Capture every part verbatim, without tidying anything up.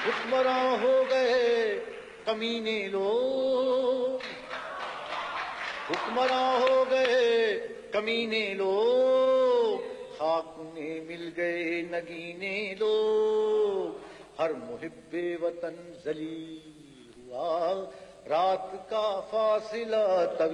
حکمراں ہو گئے کمینے لوگ، حکمراں ہو گئے کمینے لوگ، خاک میں مل گئے نگینے لوگ، ہر محب وطن ذلیل ہوا، رات کا فاصلہ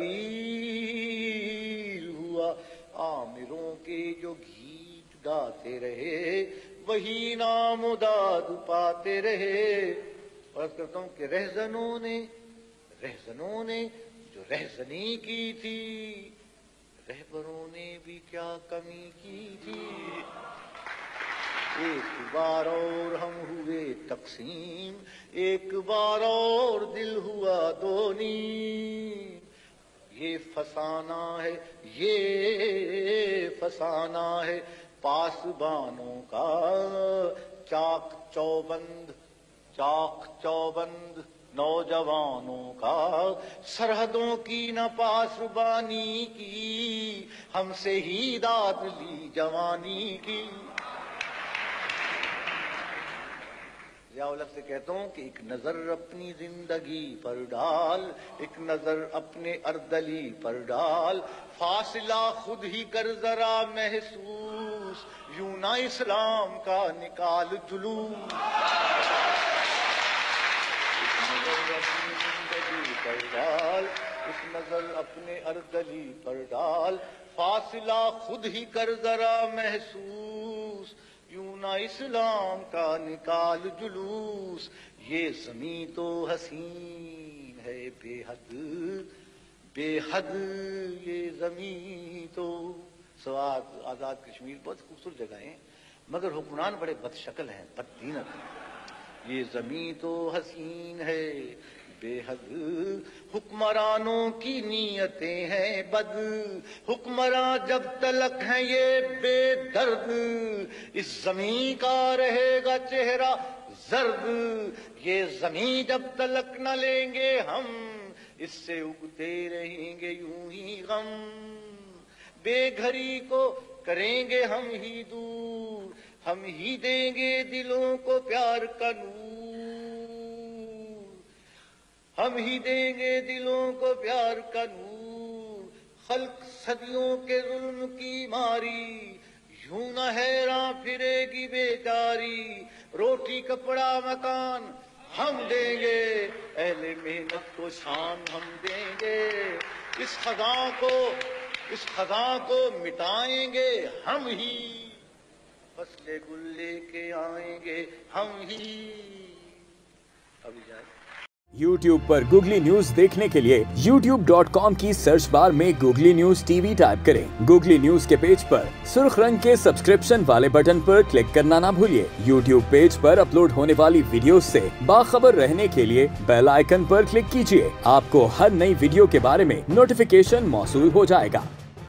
طویل ہوا، آمروں کے جو گیت گاتے رہے وہی نام و داد پاتے رہے۔ عرض کرتا ہوں کہ رہزنوں نے رہزنوں نے جو رہزنی کی تھی، رہبروں نے بھی کیا کمی کی تھی۔ ایک بار اور ہم ہوئے تقسیم، ایک بار اور دل ہوا دو نیم، یہ فسانہ ہے یہ فسانہ ہے پاسبانوں کا، چاک چوبند چاک چوبند نوجوانوں کا، سرحدوں کی نہ پاسبانی کی، ہم سے ہی داد لی جوانی کی۔ ضیاء الحق سے کہتا ہوں کہ ایک نظر اپنی زندگی پر ڈال، ایک نظر اپنے اردلی پر ڈال، فاصلہ خود ہی کر ذرا محسوس، یوں نہ اسلام کا نکال جلوس۔ ایک نظر اپنی زندگی پر ڈال، ایک نظر اپنے اردلی پر ڈال، فاصلہ خود ہی کر ذرا محسوس، یوں نہ اسلام کا نکال جلوس۔ یہ زمین تو حسین ہے بے حد بے حد، یہ زمین تو سواد آزاد کشمیر بہت خوبصورت جگہیں ہیں، مگر حکمران بڑے بد شکل ہیں، بددینت ہیں۔ یہ زمین تو حسین ہے بے حد، حکمرانوں کی نیتیں ہیں بد، حکمراں جب تلک ہیں یہ بے درد، اس زمین کا رہے گا چہرہ زرد، یہ زمین جب تلک نہ لیں گے ہم، اس سے اگتے رہیں گے یوں ہی غم، بے گھری کو کریں گے ہم ہی دور، ہم ہی دیں گے دلوں کو پیار کا نور، ہم ہی دیں گے دلوں کو پیار کا نور، خلق صدیوں کے ظلم کی ماری، یوں نہ حیراں پھرے گی بیچاری، روٹی کپڑا مکان ہم دیں گے، اہل محنت کو شان ہم دیں گے، اس خزاں کو اس خزاں کو مٹائیں گے ہم ہی، فصل گل لے کے آئیں گے ہم ہی۔ ابھی جائے یوٹیوب پر گوگلی نیوز دیکھنے کے لیے یوٹیوب ڈاٹ کام کی سرچ بار میں گوگلی نیوز ٹی وی ٹائپ کریں۔ گوگلی نیوز کے پیج پر سرخ رنگ کے سبسکرپشن والے بٹن پر کلک کرنا نہ بھولیے۔ یوٹیوب پیج پر اپلوڈ ہونے والی ویڈیوز سے باخبر رہنے کے لیے بیل آئیکن پر کلک کیجیے۔ آپ کو ہر نئی ویڈیو کے بارے میں نوٹیفیکیشن موصول ہو جائے گا۔